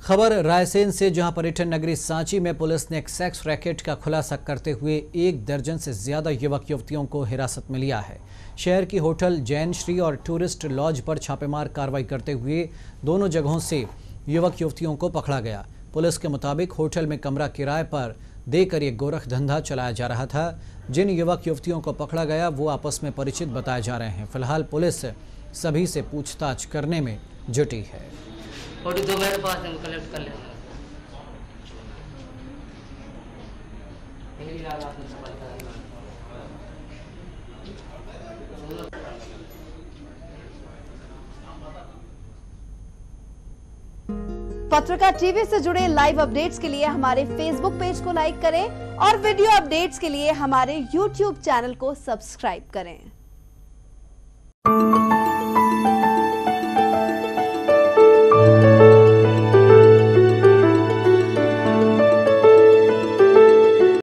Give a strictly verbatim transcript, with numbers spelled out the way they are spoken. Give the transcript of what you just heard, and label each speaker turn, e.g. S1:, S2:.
S1: खबर रायसेन से, जहां पर्यटन नगरी सांची में पुलिस ने एक सेक्स रैकेट का खुलासा करते हुए एक दर्जन से ज्यादा युवक युवतियों को हिरासत में लिया है। शहर की होटल जैन श्री और टूरिस्ट लॉज पर छापेमार कार्रवाई करते हुए दोनों जगहों से युवक युवतियों को पकड़ा गया। पुलिस के मुताबिक होटल में कमरा किराए पर देकर ये गोरख धंधा चलाया जा रहा था। जिन युवक युवतियों को पकड़ा गया वो आपस में परिचित बताए जा रहे हैं। फिलहाल पुलिस सभी से पूछताछ करने में जुटी है।
S2: फोटो दो मेरे पास है, कलेक्ट कर लेंगे।
S3: पत्रकार टीवी से जुड़े लाइव अपडेट्स के लिए हमारे फेसबुक पेज को लाइक करें और वीडियो अपडेट्स के लिए हमारे यूट्यूब चैनल को सब्सक्राइब करें।